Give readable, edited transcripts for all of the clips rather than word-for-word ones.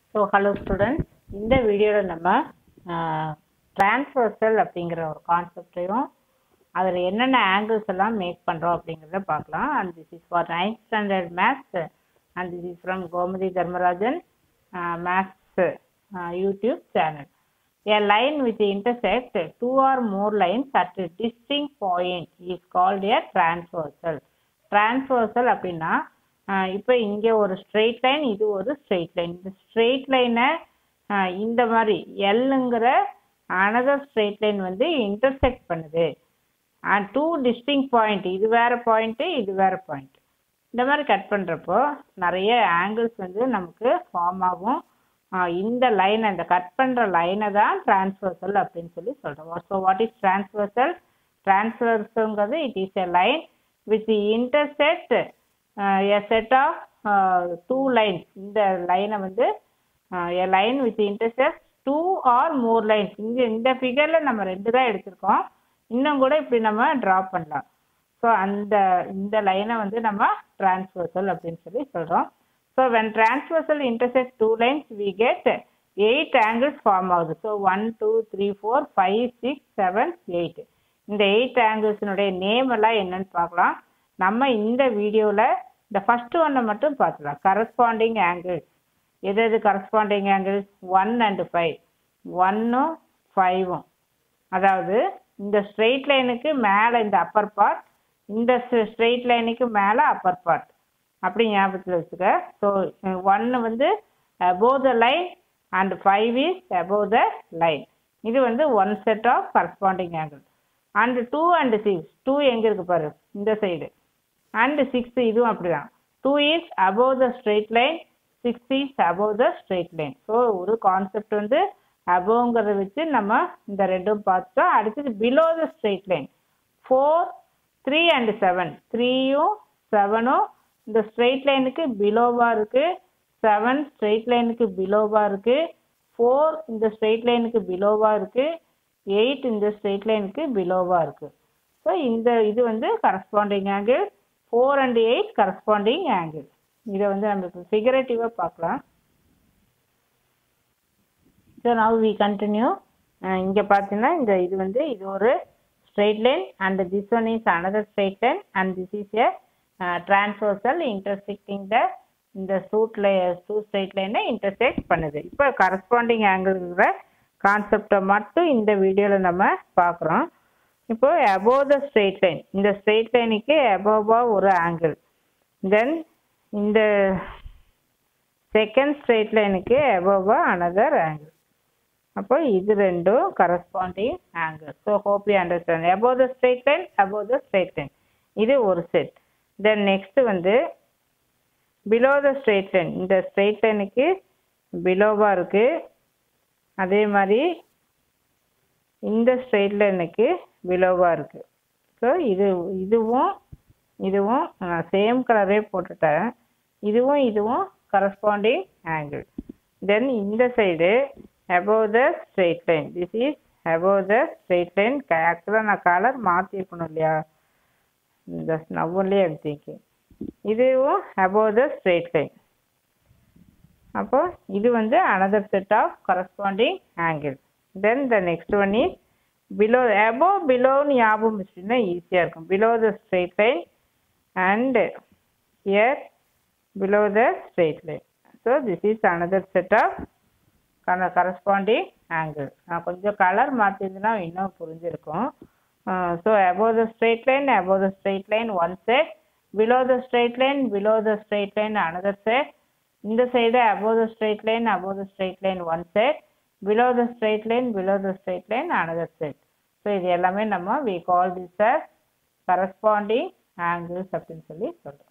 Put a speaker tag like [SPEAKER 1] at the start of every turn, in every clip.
[SPEAKER 1] So, hello students. இந்த வீடியோல நம்ம transversal அப்படிங்கிற ஒரு கான்செப்டையும் அதில் என்னென்ன ஆங்கிள்ஸ் எல்லாம் மேக் பண்ணுறோம் அப்படிங்கிறத பார்க்கலாம். And this is for 9th standard maths and this is from Gomadi Dharmarajan maths YouTube channel. A line which intersects two or more lines at a distinct point is called a transversal. Transversal அப்படின்னா இப்போ இங்கே ஒரு straight line, இது ஒரு straight line. இந்த straight லைனை இந்த மாதிரி எல்லுங்கிற அனதர் ஸ்ட்ரெயிட் லைன் வந்து இன்டர்செக்ட் பண்ணுது. அண்ட் டூ டிஸ்டிங்க் பாயிண்ட், இது வேற பாயிண்ட்டு, இது வேற பாயிண்ட். இந்த மாதிரி கட் பண்ணுறப்போ நிறைய ஆங்கிள்ஸ் வந்து நமக்கு ஃபார்ம் ஆகும். இந்த லைனை, இந்த கட் பண்ணுற லைனை தான் டிரான்ஸ்வர்சல் அப்படின்னு சொல்லி சொல்கிறோம். So what is transversal? டிரான்ஸ்வர்சல்ங்கிறது it is a line which intersect a set of two lines. இந்த லைனை வந்து a line which intersects two or more lines. இந்த ஃபிகரில் நம்ம ரெண்டு தான் எடுத்திருக்கோம். இன்னும் கூட இப்படி நம்ம ட்ரா பண்ணலாம். ஸோ இந்த லைனை வந்து நம்ம டிரான்ஸ்வர்சல் அப்படின்னு சொல்லி சொல்கிறோம். So when transversal intersects two lines we get 8 angles form ஆகுது. ஸோ 1 2 3 4 5 6 7 8. இந்த 8 ஆங்கிள்ஸினுடைய நேம் எல்லாம் என்னன்னு பார்க்கலாம். நம்ம இந்த வீடியோவில் இந்த ஃபர்ஸ்ட் ஒன்னை மட்டும் பார்த்துக்கலாம். கரஸ்பாண்டிங் ஆங்கிள்ஸ் எது கரஸ்பாண்டிங் ஆங்கிள்ஸ்? 1 and 5, 1ம் 5ம். அதாவது இந்த ஸ்ட்ரெயிட் லைனுக்கு மேலே இந்த அப்பர் பார்ட், இந்த ஸ்ட்ரெயிட் லைனுக்கு மேலே அப்பர் பார்ட், அப்படி ஞாபகத்தில் வச்சுக்க. ஸோ 1 வந்து above the line and 5 is above the line. இது வந்து one set of corresponding angle. And 2 and 6, 2 எங்கே இருக்கு பாரு, இந்த சைடு. அண்ட் 6 இதுவும் அப்படிதான். 2 is above the straight line, 6 is above the straight line. So ஒரு கான்செப்ட் வந்து அபோங்கிறத வச்சு நம்ம இந்த ரெண்டும் பார்த்தோம். அடுத்தது below the straight line 4 3 and 7, 3யும் 7ம் இந்த ஸ்ட்ரெயிட் லைனுக்கு பிலோவாக இருக்கு. 7 ஸ்ட்ரெயிட் லைனுக்கு பிலோவாக இருக்கு. 4 இந்த ஸ்ட்ரெயிட் லைனுக்கு பிலோவாக இருக்கு. 8 இந்த ஸ்ட்ரெயிட் லைனுக்கு பிலோவாக இருக்கு. ஸோ இது வந்து corresponding angle. 4 and 8 corresponding angle. இதை வந்து நம்ம இப்போ ஃபிகரேட்டிவாக பார்க்கலாம். So now we continue. இங்கே பார்த்தீங்கன்னா இது வந்து இது ஒரு straight line and this one is another straight line and this is a transversal intersecting இந்த டூ ஸ்ட்ரெயிட் லைனை இன்டர்செக்ட் பண்ணுது. இப்போ கரஸ்பாண்டிங் ஆங்கிள்ங்கிற கான்செப்டை மட்டும் இந்த வீடியோவில் நம்ம பார்க்குறோம். இப்போ above the straight line, இந்த ஸ்ட்ரெயிட் லைனுக்கு above ஒரு ஆங்கிள், தென் இந்த செகண்ட் ஸ்ட்ரெயிட் லைனுக்கு above another ஆங்கிள். அப்போ இது ரெண்டும் corresponding angle. So hope you understand. above the straight line, above the straight line, இது ஒரு செட். தென் நெக்ஸ்ட் வந்து below the straight line, இந்த ஸ்ட்ரெயிட் லைனுக்கு பிலோவாக இருக்கு. அதே மாதிரி இந்த ஸ்ட்ரெயிட் லைனுக்கு பிலோவாக இருக்குது. ஸோ இதுவும் சேம் கலரே போட்டுட்டேன். இதுவும் கரஸ்பாண்டிங் ஆங்கிள். தென் இந்த side above the straight line, this is above the straight line. ஆக்சுவலாக நான் கலர் மாற்றிருக்கணும் இல்லையா, இந்த நவ்வன்லேயே எடுத்துக்கு. இதுவும் above the straight line. அப்போ இது வந்து another set of corresponding angle. Then the next one is below, above below ஞாபகம் வச்சுன்னா ஈஸியாக இருக்கும். below the straight line and here below the straight line. So this is another set of corresponding angle. நான் கொஞ்சம் colour மாற்றிருந்தேன்னா இன்னும் புரிஞ்சிருக்கும். So above the straight line one set, below the straight line another set. இந்த side above the straight line one set, below the straight line another set. So இது எல்லாமே நம்ம we call this as corresponding angles அப்படின்னு சொல்லி சொல்கிறோம்.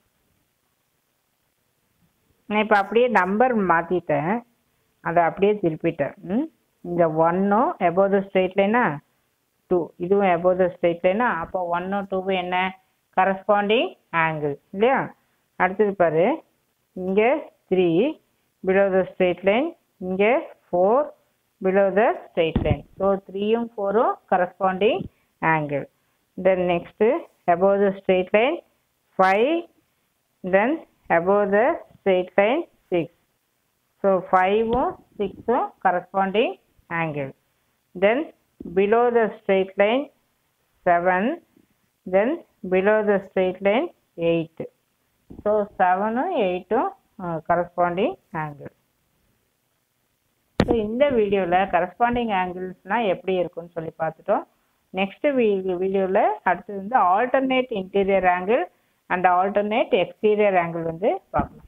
[SPEAKER 1] நான் இப்போ அப்படியே நம்பர் மாற்றிட்டேன், அதை அப்படியே திருப்பிட்டேன். இந்த 1ம் above the straight line 2, இதுவும் above the straight line. அப்போ 1ம் 2ம் என்ன கரஸ்பாண்டிங் ஆங்கிள் இல்லையா? அடுத்தது பாரு, இங்கே 3 below the straight line, இங்கே 4 below the straight line. So 3ம் 4ம் corresponding angle. Then next above the straight line 5, then above the straight line 6. So So 5ம் 6ம் corresponding angle. Then below the straight line 7, then below the straight line 8. So 7ம் 8ம் corresponding angle. So இந்த வீடியோவில் corresponding ஆங்கிள்ஸ்னால் எப்படி இருக்குன்னு சொல்லி பார்த்துட்டோம். நெக்ஸ்ட் வீடியோவில் அடுத்தது வந்து alternate interior angle and alternate exterior angle வந்து பார்க்கலாம்.